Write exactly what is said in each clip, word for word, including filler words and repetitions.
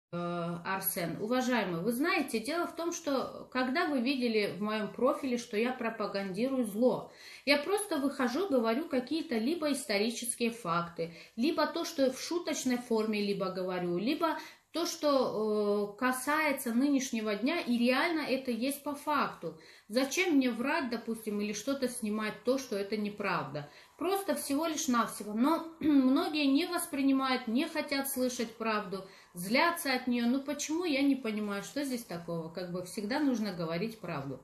Э, Арсен, уважаемый, вы знаете, дело в том, что когда вы видели в моем профиле, что я пропагандирую зло, я просто выхожу, говорю какие-то либо исторические факты, либо то, что в шуточной форме либо говорю, либо то, что э, касается нынешнего дня, и реально это есть по факту. Зачем мне врать, допустим, или что-то снимать то, что это неправда? Просто всего лишь навсего. Но многие не воспринимают, не хотят слышать правду, злятся от нее. Ну почему, я не понимаю, что здесь такого? Как бы всегда нужно говорить правду.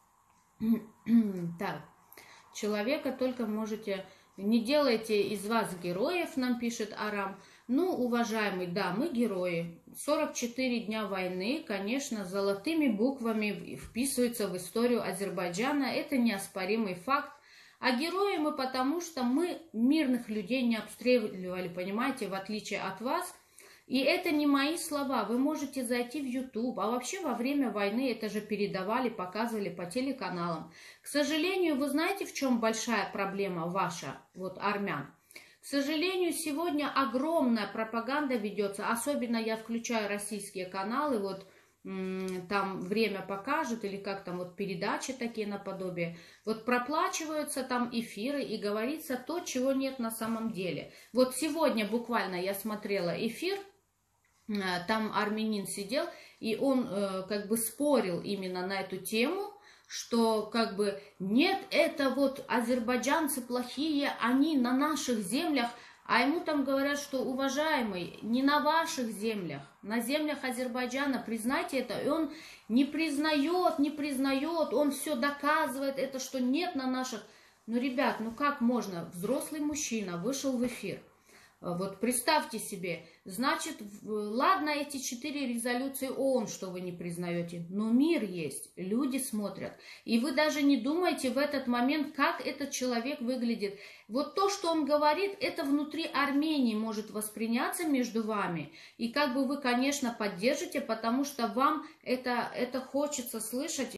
Так, человека только можете... Не делайте из вас героев, нам пишет Арам. Ну, уважаемый, да, мы герои. сорок четыре дня войны, конечно, золотыми буквами вписывается в историю Азербайджана. Это неоспоримый факт. А герои мы потому, что мы мирных людей не обстреливали, понимаете, в отличие от вас. И это не мои слова, вы можете зайти в YouTube, а вообще во время войны это же передавали, показывали по телеканалам. К сожалению, вы знаете, в чем большая проблема ваша, вот армян? К сожалению, сегодня огромная пропаганда ведется, особенно я включаю российские каналы, вот там время покажет, или как там вот передачи такие наподобие, вот проплачиваются там эфиры и говорится то, чего нет на самом деле. Вот сегодня буквально я смотрела эфир, там армянин сидел, и он э, как бы спорил именно на эту тему, что как бы нет, это вот азербайджанцы плохие, они на наших землях, а ему там говорят, что, уважаемый, не на ваших землях, на землях Азербайджана, признайте это, и он не признает, не признает, он все доказывает, это что нет на наших. Ну, ребят, ну как можно, взрослый мужчина вышел в эфир. Вот представьте себе, значит, ладно эти четыре резолюции ООН, что вы не признаете, но мир есть, люди смотрят. И вы даже не думаете в этот момент, как этот человек выглядит. Вот то, что он говорит, это внутри Армении может восприняться между вами. И как бы вы, конечно, поддержите, потому что вам это, это хочется слышать.